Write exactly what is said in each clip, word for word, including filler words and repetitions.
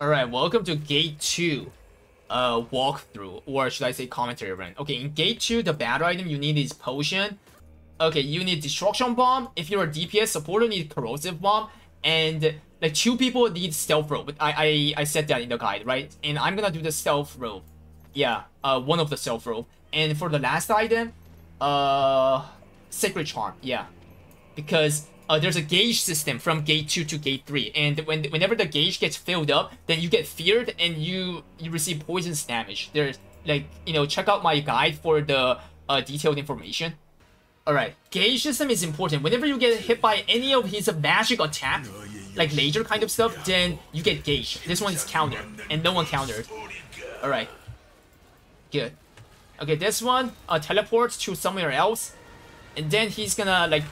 Alright, welcome to Gate two uh, walkthrough, or should I say commentary run. Okay, in Gate two, the battle item you need is Potion. Okay, you need Destruction Bomb. If you're a D P S supporter, you need Corrosive Bomb. And like two people need Stealth Rope. But I, I, I said that in the guide, right? And I'm gonna do the Stealth Rope. Yeah, uh, one of the Stealth Rope. And for the last item, uh, Sacred Charm, yeah. Because uh, there's a gauge system from Gate two to Gate three. And when whenever the gauge gets filled up, then you get feared and you, you receive poisonous damage. There's, like, you know, check out my guide for the uh, detailed information. Alright, gauge system is important. Whenever you get hit by any of his magic attack, like laser kind of stuff, then you get gauge. This one is counter, and no one countered. Alright. Good. Okay, this one uh, teleports to somewhere else. And then he's gonna, like,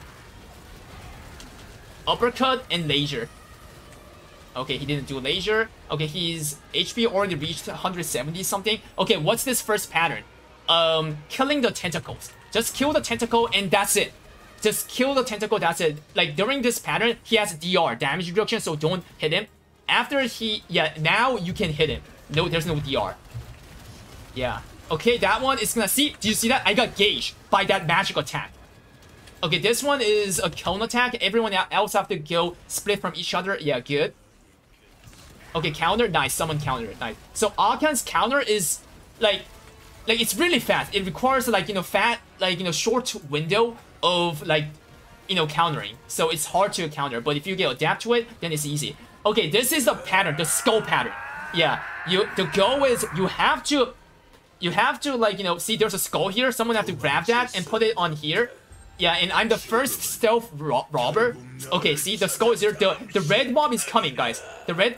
uppercut and laser. Okay, he didn't do laser. Okay, his H P already reached one hundred seventy something. Okay, what's this first pattern? Um, killing the tentacles. Just kill the tentacle and that's it. Just kill the tentacle, that's it. Like, during this pattern, he has D R, damage reduction, so don't hit him. After he... Yeah, now you can hit him. No, there's no D R. Yeah. Okay, that one is gonna... See? Do you see that? I got gauged by that magic attack. Okay, this one is a cone attack. Everyone else have to go split from each other. Yeah, good. Okay, counter. Nice. Someone countered. Nice. So, Arcan's counter is, like... Like, it's really fast. It requires, like, you know, fat, like, you know, short window of, like, you know, countering. So it's hard to counter. But if you get adapt to it, then it's easy. Okay, this is the pattern, the skull pattern. Yeah, you, the goal is you have to, you have to, like, you know, see there's a skull here. Someone have to grab that and put it on here. Yeah, and I'm the first stealth ro robber. Okay, see, the skull is here. The, the red mob is coming, guys. The red,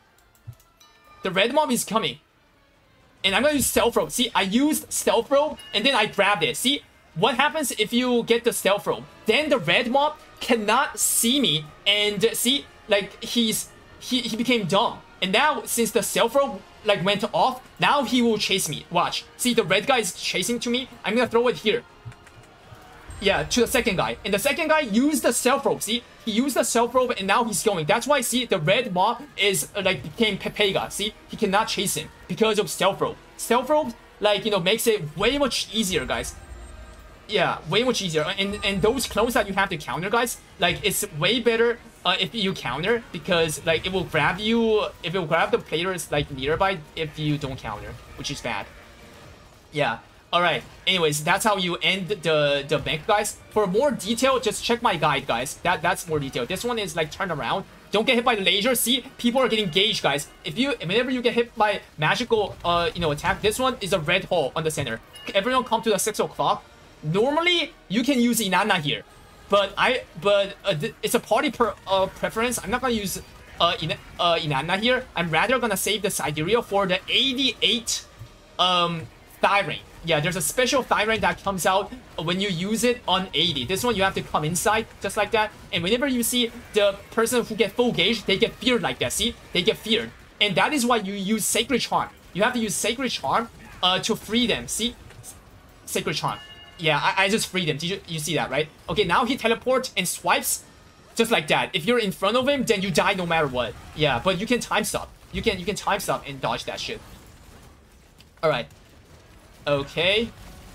the red mob is coming. And I'm gonna use Stealth Rope. See, I used Stealth Rope, and then I grabbed it. See, what happens if you get the Stealth Rope? Then the red mob cannot see me, and see, like, he's, he, he became dumb. And now, since the Stealth Rope, like, went off, now he will chase me. Watch. See, the red guy is chasing to me. I'm gonna throw it here. Yeah, to the second guy. And the second guy used the Stealth Rope. See, he used the Stealth Rope, and now he's going. That's why, see, the red mob is, uh, like, became Pepega. See, he cannot chase him because of Stealth Rope. Stealth Rope, like, you know, makes it way much easier, guys. Yeah, way much easier. And and those clones that you have to counter, guys, like, it's way better uh, if you counter, because, like, it will grab you, if it will grab the players, like, nearby if you don't counter, which is bad. Yeah. Alright, anyways, that's how you end the, the bank, guys. For more detail, just check my guide, guys. That That's more detail. This one is, like, turned around. Don't get hit by the laser. See, people are getting gauged, guys. If you, whenever you get hit by magical, uh, you know, attack, this one is a red hole on the center. Everyone come to the six o'clock. Normally, you can use Inanna here. But I, but uh, it's a party per, uh, preference. I'm not gonna use uh, in, uh, Inanna here. I'm rather gonna save the Sidereal for the eighty-eight um, Thyrane. Yeah, there's a special Thyrane that comes out when you use it on eighty. This one you have to come inside, just like that. And whenever you see the person who get full gauge, they get feared like that. See? They get feared. And that is why you use Sacred Charm. You have to use Sacred Charm uh, to free them. See? Sacred Charm. Yeah, I, I just freed him. Did you, you see that, right? Okay, now he teleports and swipes just like that. If you're in front of him, then you die no matter what. Yeah, but you can time stop. You can, you can time stop and dodge that shit. Alright. Okay.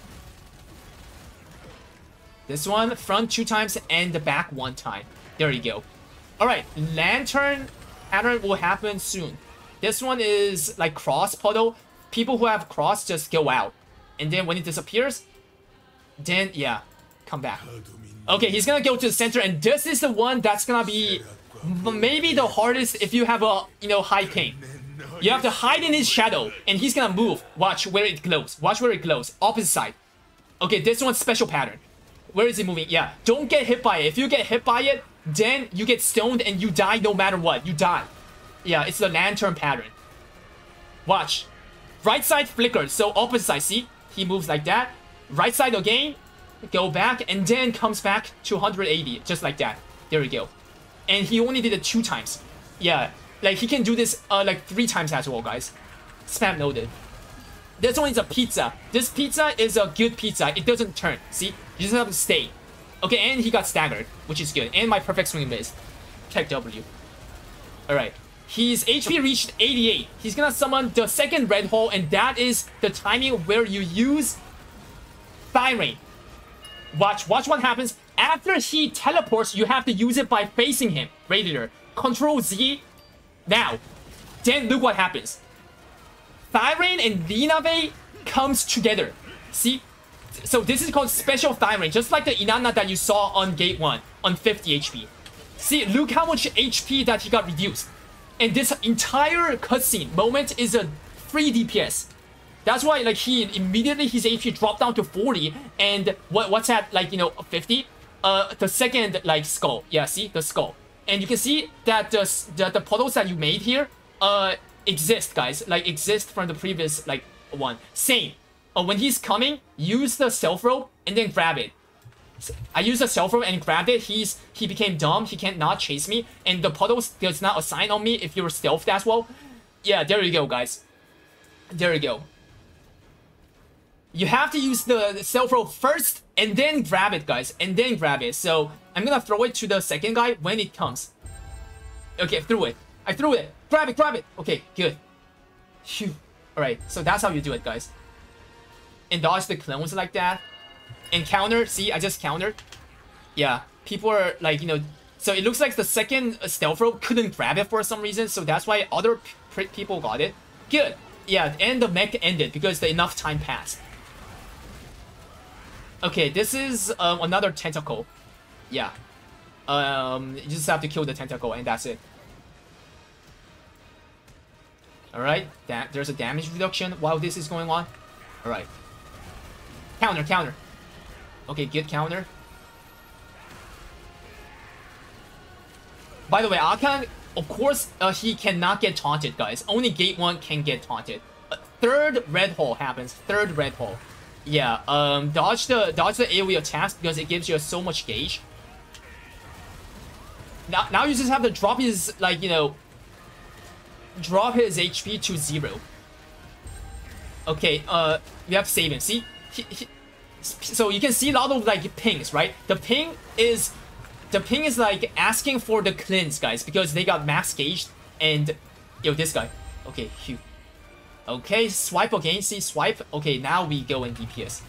This one, front two times and the back one time. There you go. Alright, lantern pattern will happen soon. This one is like cross puddle. People who have cross just go out. And then when it disappears, then, yeah, come back. Okay, he's gonna go to the center, and this is the one that's gonna be maybe the hardest if you have a, you know, high pain. You have to hide in his shadow, and he's gonna move. Watch where it glows. Watch where it glows. Opposite side. Okay, this one's special pattern. Where is it moving? Yeah, don't get hit by it. If you get hit by it, then you get stoned and you die no matter what. You die. Yeah, it's the lantern pattern. Watch. Right side flickers, so opposite side. See? He moves like that. Right side again. Go back, and then comes back to one hundred eighty. Just like that. There we go. And he only did it two times. Yeah. Like, he can do this, uh, like, three times as well, guys. Spam loaded. This one is a pizza. This pizza is a good pizza. It doesn't turn. See? You just have to stay. Okay, and he got staggered, which is good. And my perfect swing miss. Tech W. Alright. His H P reached eighty-eight. He's gonna summon the second red hole, and that is the timing where you use Thigh Rain. Watch, watch what happens. After he teleports, you have to use it by facing him. Radiator. Control Z. Now. Then look what happens. Thigh Rain and Linave comes together. See? So this is called special Thigh Rain, just like the Inanna that you saw on gate one on fifty H P. See, look how much H P that he got reduced. And this entire cutscene moment is a free D P S. That's why, like, he immediately his H P dropped down to forty, and what what's at, like, you know, fifty? Uh, the second, like, skull. Yeah, see the skull, and you can see that the the, the puddles that you made here, uh, exist, guys. Like, exist from the previous, like, one. Same. Uh, when he's coming, use the self rope and then grab it. I used the self rope and grabbed it. He's he became dumb. He can't not chase me, and the puddles does not assign on me if you're stealthed as well. Yeah, there you go, guys. There you go. You have to use the self rope first and then grab it, guys, and then grab it. So I'm gonna throw it to the second guy when it comes. Okay, I threw it. I threw it. Grab it, grab it. Okay, good. Phew. All right, so that's how you do it, guys. And dodge the clones like that. And counter. See, I just countered. Yeah, people are like, you know. So it looks like the second stealth rope couldn't grab it for some reason. So that's why other people got it. Good. Yeah, and the mech ended because the enough time passed. Okay, this is um, another tentacle. Yeah. Um, you just have to kill the tentacle and that's it. Alright, that there's a damage reduction while this is going on. Alright. Counter, counter. Okay, good counter. By the way, Akan, of course, uh, he cannot get taunted, guys. Only gate one can get taunted. Uh, third red hole happens. Third red hole. Yeah, um, dodge the dodge the AoE attacks because it gives you so much gauge. Now, now you just have to drop his, like, you know, drop his H P to zero. Okay, uh, you have to save him. See, he, he, so you can see a lot of like pings, right? The ping is, the ping is like asking for the cleanse, guys, because they got max gauged. And yo, this guy. Okay, phew. Okay, swipe again. See, swipe. Okay, now we go in D P S.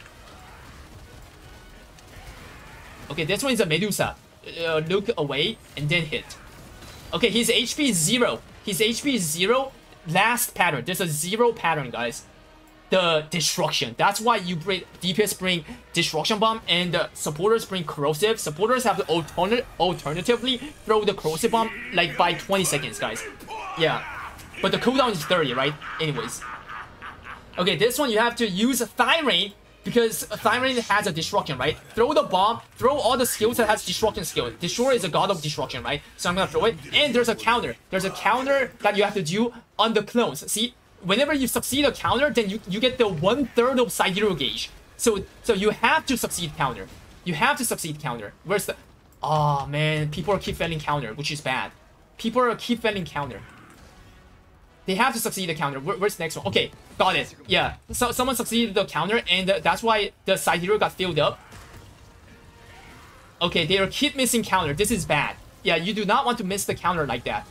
Okay, this one is a Medusa. Uh, look away and then hit. Okay, his H P is zero. His H P is zero. Last pattern. There's a zero pattern, guys. The destruction. That's why you bring D P S bring destruction bomb and the supporters bring corrosive. Supporters have to alternate alternatively throw the corrosive bomb like by twenty seconds, guys. Yeah. But the cooldown is thirty, right? Anyways. Okay, this one you have to use Thigh Rain because Thigh Rain has a destruction, right? Throw the bomb, throw all the skills that has destruction skill. Destroyer is a god of destruction, right? So I'm gonna throw it. And there's a counter. There's a counter that you have to do on the clones. See? Whenever you succeed a counter, then you, you get the one third of Sidereal gauge. So so you have to succeed counter. You have to succeed counter. Where's the... Oh man, people are keep failing counter, which is bad. People are keep failing counter. They have to succeed the counter. Where, where's the next one? Okay, got it. Yeah, so someone succeeded the counter, and uh, that's why the Sidereal got filled up. Okay, they are keep missing counter. This is bad. Yeah, you do not want to miss the counter like that.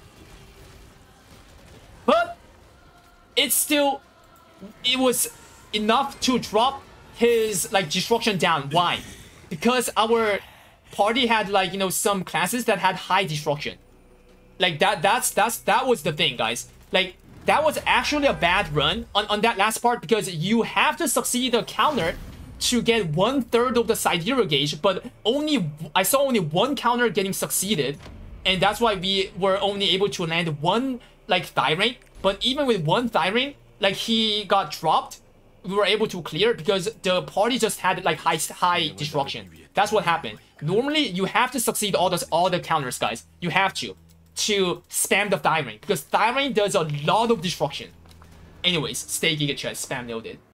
But it's still, it was enough to drop his like destruction down. Why? Because our party had like, you know, some classes that had high destruction. Like that, that's, that's, that was the thing, guys. Like, that was actually a bad run on, on that last part because you have to succeed the counter to get one third of the Sidereal gauge, but only, I saw only one counter getting succeeded. And that's why we were only able to land one, like, Thigh Rain. But even with one Thigh Rain, like, he got dropped, we were able to clear because the party just had, like, high high destruction. That's what happened. Normally, you have to succeed all, those, all the counters, guys. You have to. To spam the Thigh Rain. Because Thigh Rain does a lot of destruction. Anyways, stay Giga Chess, spam noted.